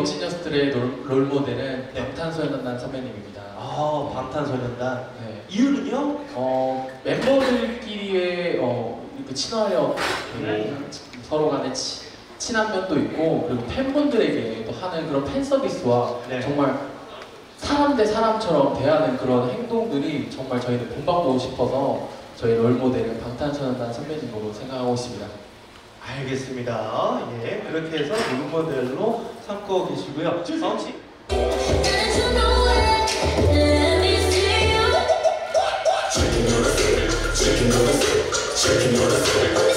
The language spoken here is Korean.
멋진 녀석들의 롤모델은 네. 방탄소년단 선배님입니다. 아, 방탄소년단. 네. 이유는요? 멤버들끼리의 이렇게 친화력, 그리고 서로 간의 친한 면도 있고, 그리고 팬분들에게 또 하는 그런 팬 서비스와 네. 정말 사람 대 사람처럼 대하는 그런 행동들이 정말 저희는 본받고 싶어서 저희 롤모델은 방탄소년단 선배님으로 생각하고 있습니다. 알겠습니다. 예, 그렇게 해서 롤모델로 삼고 계시고요. 주성 씨. Chicken on the